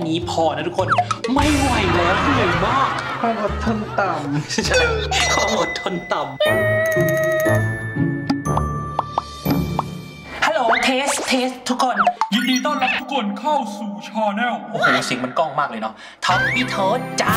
นี้พอนะทุกคนไม่ไหวแล้วเหนื่อยมากความอดทนต่ำใช่ความอดทนต่ำฮัลโหลเทสทุกคนยินดีต้อนรับทุกคนเข้าสู่ชาแนลโอ้โหเสียงมันก้องมากเลยเนาะท็อปปี้โทษจ้า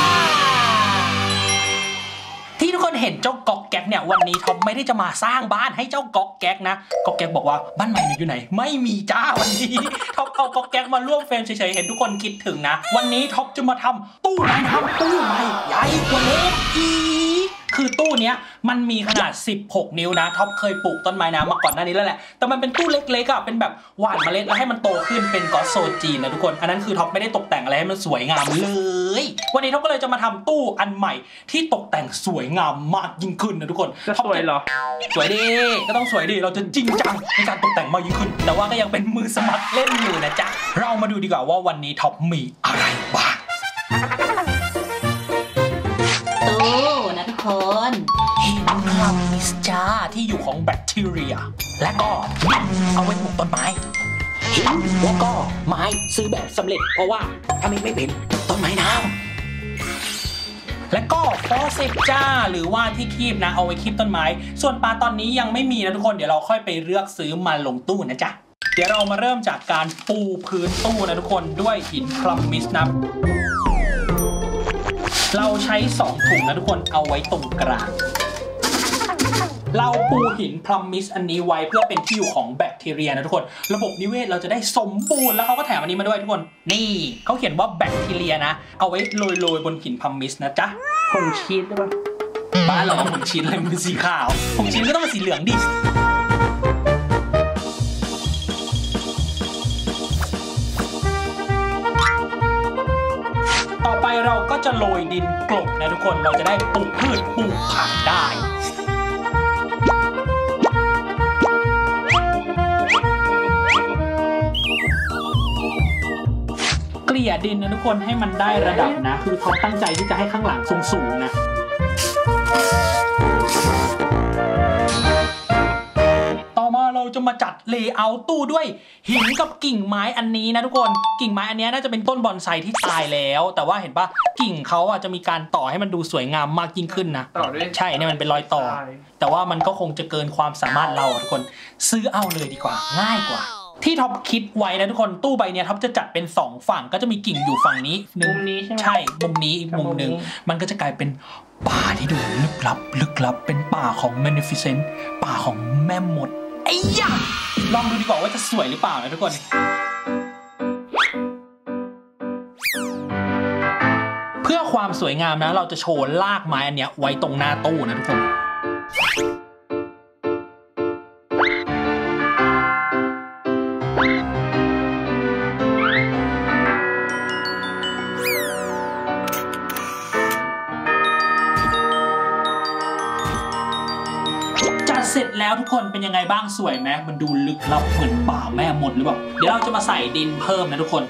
ที่ทุกคนเห็นเจ้าก๊อกแก๊กเนี่ยวันนี้ท็อปไม่ได้จะมาสร้างบ้านให้เจ้าก๊อกแก๊กนะก๊อกแก๊กบอกว่าบ้านใหม่อยู่ไหนไม่มีจ้าวันนี้ท็อปเอาก๊อกแก๊กมาร่วมเฟรมเฉยๆเห็นทุกคนคิดถึงนะวันนี้ท็อปจะมาทำตู้น้ำตู้ใหม่ใหญ่กว่าเล็กอีกคือตู้เนี้ยมันมีขนาด16นิ้วนะท็อปเคยปลูกต้นไม้น้ำมาก่อนหน้านี้แล้วแหละแต่มันเป็นตู้เล็กๆอ่ะเป็นแบบหว่านเมล็ดแล้วให้มันโตขึ้นเป็นกอสโซจีนนะทุกคนอันนั้นคือท็อปไม่ได้ตกแต่งอะไรให้มันสวยงามเลยวันนี้ท็อปก็เลยจะมาทำตู้อันใหม่ที่ตกแต่งสวยงามมากยิ่งขึ้นนะทุกคนจะสวยเหรอสวยดีก็ต้องสวยดีเราจะจริงจังในการตกแต่งมากยิ่งขึ้นแต่ว่าก็ยังเป็นมือสมัครเล่นอยู่นะจ๊ะเรามาดูดีกว่าว่าวันนี้ท็อปมีอะไรบ้างนะทุกคนหินคลัมมิสจ้าที่อยู่ของแบคทีเรียและก็เอาไว้ปลูกต้นไม้หินและก็ไม้ซื้อแบบสำเร็จเพราะว่าถ้าไม่เป็นต้นไม้น้ำและก็ฟอสซิลจ้าหรือว่าที่คีบนะเอาไว้คีบต้นไม้ส่วนปลาตอนนี้ยังไม่มีนะทุกคนเดี๋ยวเราค่อยไปเลือกซื้อมาลงตู้นะจ๊ะเดี๋ยวเรามาเริ่มจากการปูพื้นตู้นะทุกคนด้วยหินคลัมมิสนะเราใช้2ถุงนะทุกคนเอาไว้ตรงกลางเราปูหินพลัมมิสอันนี้ไว้เพื่อเป็นที่อยู่ของแบคทีเรียนะทุกคนระบบนิเวศเราจะได้สมบูรณ์แล้วเขาก็แถมอันนี้มาด้วยทุกคนนี่เขาเขียนว่าแบคทีเรียนะเอาไว้โรยบนหินพลัมมิสนะจ๊ะผงชีสได้ปะบ้านเราผงชีสอะไรมันสีขาวผงชีสก็ต้องเป็นสีเหลืองดิต่อไปเราก็จะโรยดินกลบนะทุกคนเราจะได้ปลูกพืชปลูกผักได้เกลี่ยดินนะทุกคนให้มันได้ระดับนะคือเขาตั้งใจที่จะให้ข้างหลังสูงๆนะเราจะมาจัดเลเยอร์ตู้ด้วยหินกับกิ่งไม้อันนี้นะทุกคนกิ่งไม้อันนี้น่าจะเป็นต้นบอนไซที่ตายแล้วแต่ว่าเห็นปะกิ่งเขาอ่ะจะมีการต่อให้มันดูสวยงามมากยิ่งขึ้นนะต่อด้วยใช่เนี่ยมันเป็นรอยต่อแต่ว่ามันก็คงจะเกินความสามารถเราทุกคนซื้อเอาเลยดีกว่าง่ายกว่าที่ท็อปคิดไว้นะทุกคนตู้ใบนี้ท็อปจะจัดเป็น2ฝั่งก็จะมีกิ่งอยู่ฝั่งนี้มุมนี้ใช่ไหมใช่มุมนี้อีกมุมนึงมันก็จะกลายเป็นป่าที่ดูลึกลับเป็นป่าของ Magnificent ป่าของแม่มดไอ้ยะลองดูดีกว่าว่าจะสวยหรือเปล่านะทุกคนเพื่อความสวยงามนะเราจะโชว์รากไม้อันเนี้ยไว้ตรงหน้าตู้นะทุกคนเสร็จแล้วทุกคนเป็นยังไงบ้างสวยไหมมันดูลึกลับเหมือนป่าแม่มดหรือเปล่าเดี๋ยวเราจะมาใส่ดินเพิ่มนะทุกคน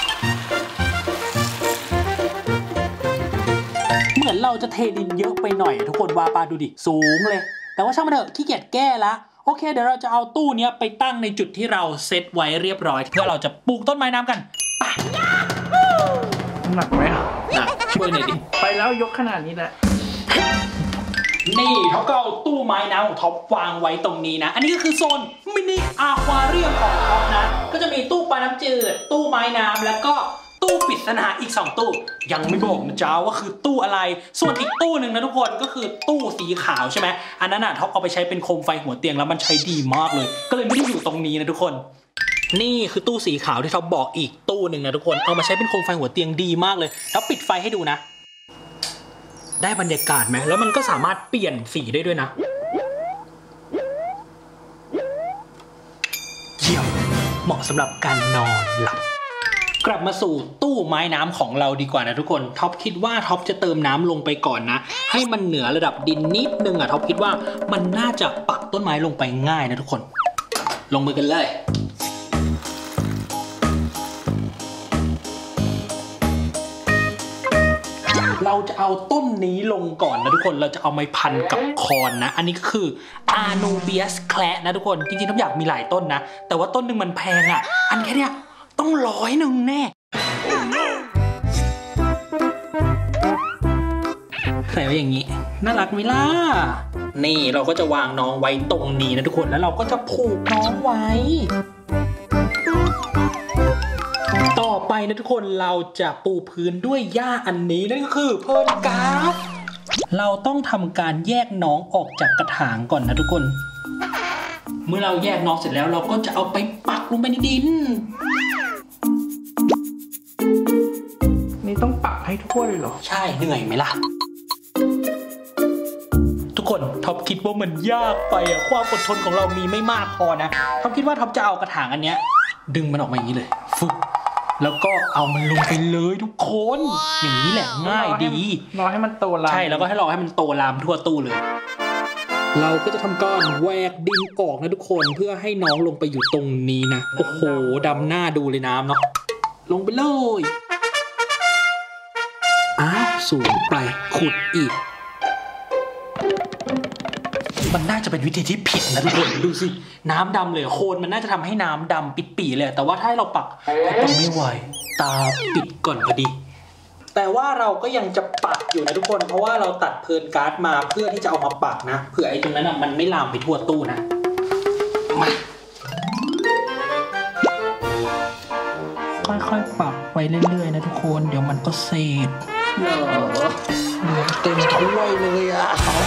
เหมือนเราจะเทดินเยอะไปหน่อยทุกคนว่าปาดูดิสูงเลยแต่ว่าช่างมันเถอะขี้เกียจแก้ละโอเคเดี๋ยวเราจะเอาตู้นี้ไปตั้งในจุดที่เราเซตไว้เรียบร้อยเพื่อเราจะปลูกต้นไม้น้ำกันไปหนักไหมช่วยหน่อยดิไปแล้วยกขนาดนี้แหละนี่เขาก็เอาตู้ไม้น้ำของท็อปวางไว้ตรงนี้นะอันนี้ก็คือโซนมินิอะควาเรียมของท็อปนะก็จะมีตู้ปลาน้ำจืดตู้ไม้น้ำแล้วก็ตู้ปริศนาอีก2ตู้ยังไม่บอกนะจ๊ะว่าคือตู้อะไรส่วนอีกตู้หนึ่งนะทุกคนก็คือตู้สีขาวใช่ไหมอันนั้นน่ะท็อปเอาไปใช้เป็นโคมไฟหัวเตียงแล้วมันใช้ดีมากเลยก็เลยไม่ได้อยู่ตรงนี้นะทุกคนนี่คือตู้สีขาวที่ท็อปบอกอีกตู้หนึ่งนะทุกคนเอามาใช้เป็นโคมไฟหัวเตียงดีมากเลยแล้วปิดไฟให้ดูนะได้บรรยากาศไหมแล้วมันก็สามารถเปลี่ยนสีได้ด้วยนะเยี่ยมเหมาะสำหรับการนอนหลับกลับมาสู่ตู้ไม้น้ำของเราดีกว่านะทุกคนท็อปคิดว่าท็อปจะเติมน้ำลงไปก่อนนะให้มันเหนือระดับดินนิดนึงท็อปคิดว่ามันน่าจะปักต้นไม้ลงไปง่ายนะทุกคนลงมือกันเลยเราจะเอาต้นนี้ลงก่อนนะทุกคนเราจะเอาไม้พันกับคอนนะอันนี้ก็คืออานูเบียสแคร์นะทุกคนจริงๆท็อปอยากมีหลายต้นนะแต่ว่าต้นหนึ่งมันแพงอ่ะอันแค่เนี้ยต้อง100แน่ใส่ไว้อย่างนี้น่ารักไหมล่ะนี่เราก็จะวางน้องไว้ตรงนี้นะทุกคนแล้วเราก็จะผูกน้องไว้ต่อไปนะทุกคนเราจะปูพื้นด้วยหญ้าอันนี้นั่นก็คือเพิร์ลการ์ดเราต้องทำการแยกน้องออกจากกระถางก่อนนะทุกคนเมื่อเราแยกน้องเสร็จแล้วเราก็จะเอาไปปักลงไปในดินนี่ต้องปักให้ทั่วเลยเหรอใช่เหนื่อยไหมล่ะทุกคนท็อปคิดว่ามันยากไปอะความอดทนของเรามีไม่มากพอนะท็อปคิดว่าท็อปจะเอากระถางอันเนี้ยดึงมันออกมาอย่างนี้เลยฟึบแล้วก็เอามันลงไปเลยทุกคนอย่างนี้แหละง่ายดีรอให้มันโตลามใช่แล้วก็ให้รอให้มันโตลามทั่วตู้เลยเราก็จะทำการแหวกดินออกนะทุกคนเพื่อให้น้องลงไปอยู่ตรงนี้นะโอ้โหดำหน้าดูเลยน้ำเนาะลงไปเลยอ้าวสูงไปขุดอีกมันน่าจะเป็นวิธีที่ผิดนะทุกคนดูสิน้ำดำเลยโคลนมันน่าจะทำให้น้ำดำปิดปีเลยแต่ว่าถ้าเราปักไม่ไหวตาปิดก่อนพอดีแต่ว่าเราก็ยังจะปักอยู่นะทุกคนเพราะว่าเราตัดเพิร์ลการ์ดมาเพื่อที่จะเอามาปักนะเผื่อไอ้ตรงนั้นมันไม่ลามไปทั่วตู้นะมาค่อยๆปักไปเรื่อยๆนะทุกคนเดี๋ยวมันก็เสร็จเหลือเต็มถ้วยเลยอ่ะ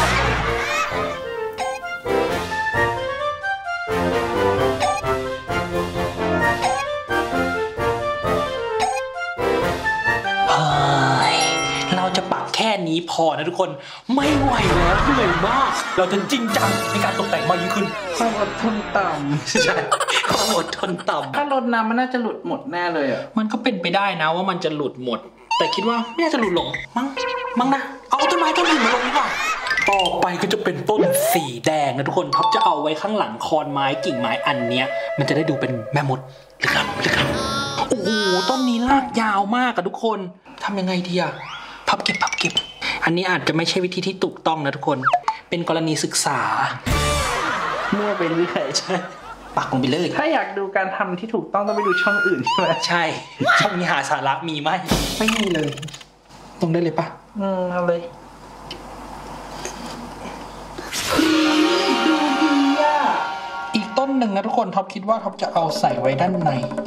แค่นี้พอนะทุกคนไม่ไหวแล้วเหนื่อยมากเราจะจริงจังในการตกแต่งมากยิ่งขึ้นความอดทนต่ำใช่ความอดทนต่ำถ้ารดน้ำมันน่าจะหลุดหมดแน่เลยอ่ะมันก็เป็นไปได้นะว่ามันจะหลุดหมดแต่คิดว่าไม่น่าจะหลุดหรอกมั้งนะเอาต้นไม้ต้นอื่นมาลงดีกว่าต่อไปก็จะเป็นต้นสีแดงนะทุกคนท็อปจะเอาไว้ข้างหลังคอนไม้กิ่งไม้อันเนี้ยมันจะได้ดูเป็นแม่มดลึกลับโอ้โหต้นนี้รากยาวมากอะทุกคนทำยังไงดีอะพับเก็บอันนี้อาจจะไม่ใช่วิธีที่ถูกต้องนะทุกคนเป็นกรณีศึกษามั่วไปเรื่อยใช่ปักลงไปเลยถ้าอยากดูการทำที่ถูกต้องต้องไปดูช่องอื่นใช่ไหมใช่ช่องนี้หาสาระมีไหมไม่มีเลยตรงได้เลยปะเอาเลยอีกต้นหนึ่งนะทุกคนท็อปคิดว่าท็อปจะเอาใส่ไว้ด้านใน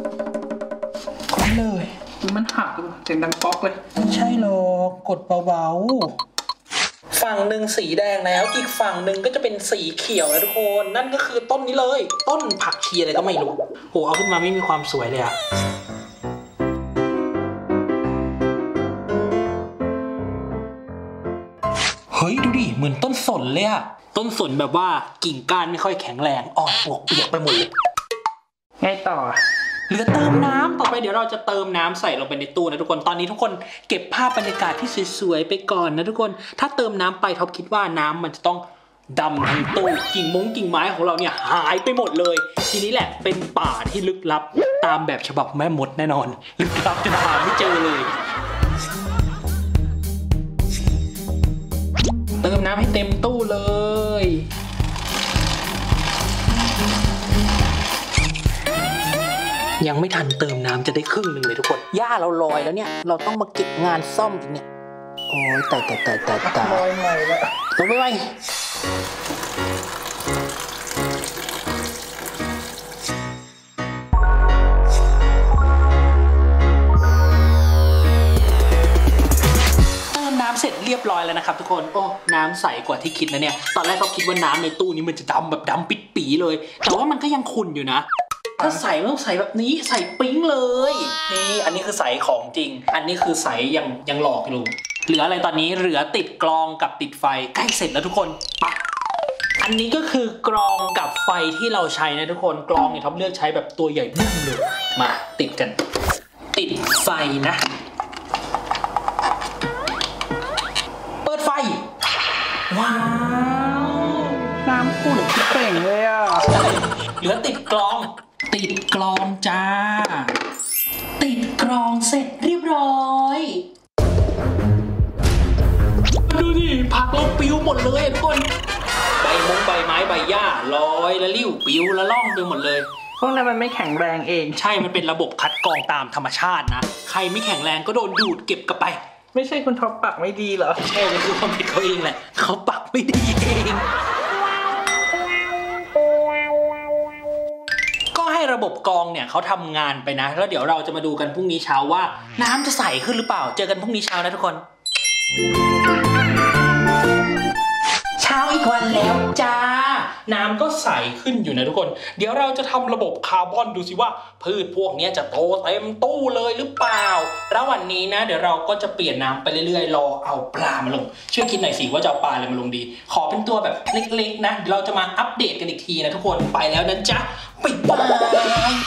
เลยมันหักเสียงดังป๊อกเลยไม่ใช่หรอกกดเบาๆฝั่งหนึ่งสีแดงแล้วอีกฝั่งหนึ่งก็จะเป็นสีเขียวนะทุกคนนั่นก็คือต้นนี้เลยต้นผักชีอะไรก็ไม่รู้โหเอาขึ้นมาไม่มีความสวยเลยอะเฮ้ยดูดิเหมือนต้นสนเลยอะต้นสนแบบว่ากิ่งก้านไม่ค่อยแข็งแรงอ่อนปวกเปียกไปหมดเลยไงต่อเหลือเติมน้ำต่อไปเดี๋ยวเราจะเติมน้ำใส่ลงไปในตู้นะทุกคนตอนนี้ทุกคนเก็บภาพบรรยากาศที่สวยๆไปก่อนนะทุกคนถ้าเติมน้ำไปท็อปคิดว่าน้ำมันจะต้องดำทั้งตู้กิ่งไม้ของเราเนี่ยหายไปหมดเลยทีนี้แหละเป็นป่าที่ลึกลับตามแบบฉบับแม่มดแน่นอนลึกลับจนหาไม่เจอเลยเติมน้ำให้เต็มตู้เลยยังไม่ทันเติมน้ำจะได้ครึ่งหนึ่งเลยทุกคนหญ้าเราลอยแล้วเนี่ยเราต้องมาเก็บงานซ่อมอีกเนี่ยโอ้ยแต่ลอยใหม่ละลงไปเสร็จเรียบร้อยแล้วนะครับทุกคนโอ้น้ำใสกว่าที่คิดนะเนี่ยตอนแรกเขาคิดว่าน้ำในตู้นี้มันจะดำแบบดำปิดปีเลยแต่ว่ามันก็ยังขุ่นอยู่นะถ้าใส่ต้องใส่แบบนี้ใส่ปิ๊งเลยนี่อันนี้คือใส่ของจริงอันนี้คือใส่ยังหลอกอยู่เหลืออะไรตอนนี้เหลือติดกรองกับติดไฟใกล้เสร็จแล้วทุกคนปะอันนี้ก็คือกรองกับไฟที่เราใช้นะทุกคนกรองเนี่ยท็อปเลือกใช้แบบตัวใหญ่บึ้มเลยมาติดกันติดไฟนะเปิดไฟว้าวน้ำขุ่นเป่งเลยอ่ะเหลือติดกรองจ้าติดกรองเสร็จเรียบร้อยดูดิผักเราปิวหมดเลยทุกคนใบไม้ใบหญ้าลอยละลิ้วปิวละล่องไปหมดเลยพวกนั้นมันไม่แข็งแรงเองใช่มันเป็นระบบคัดกรองตามธรรมชาตินะใครไม่แข็งแรงก็โดนดูดเก็บกลับไปไม่ใช่คุณท็อปปักไม่ดีเหรอใช่มันคือความผิดเขาเองแหละเขาปักไม่ดีเองก็ให้ระบบกรองเนี่ยเขาทำงานไปนะแล้วเดี๋ยวเราจะมาดูกันพรุ่งนี้เช้าว่าน้ำจะใสขึ้นหรือเปล่าเจอกันพรุ่งนี้เช้านะทุกคนเช้าอีกวันแล้วจ้าน้ำก็ใสขึ้นอยู่นะทุกคนเดี๋ยวเราจะทำระบบคาร์บอนดูสิว่าพืชพวกนี้จะโตเต็มตู้เลยหรือเปล่าแล้ววันนี้นะเดี๋ยวเราก็จะเปลี่ยนน้ำไปเรื่อยๆรอเอาปลามาลงช่วยคิดหน่อยสิว่าจะเอาปลาอะไรมาลงดีขอเป็นตัวแบบเล็กๆนะเดี๋ยวเราจะมาอัปเดตกันอีกทีนะทุกคนไปแล้วนะจ๊ะบ๊ายบาย